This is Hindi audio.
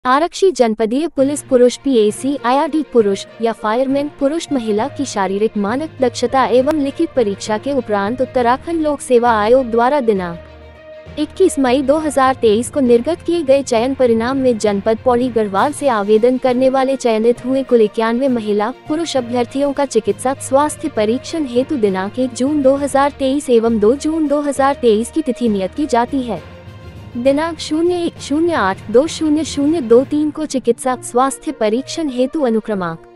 आरक्षी जनपदीय पुलिस पुरुष पीएसी आईआरडी पुरुष या फायरमैन पुरुष महिला की शारीरिक मानक दक्षता एवं लिखित परीक्षा के उपरांत उत्तराखंड लोक सेवा आयोग द्वारा दिनांक 21 मई 2023 को निर्गत किए गए चयन परिणाम में जनपद पौड़ी गढ़वाल से आवेदन करने वाले चयनित हुए कुल 91 महिला पुरुष अभ्यर्थियों का चिकित्सा स्वास्थ्य परीक्षण हेतु दिनांक 1 जून 2023 एवं 2 जून 2023 की तिथि नियत की जाती है। दिनांक 01/08/2023 को चिकित्सा स्वास्थ्य परीक्षण हेतु अनुक्रमांक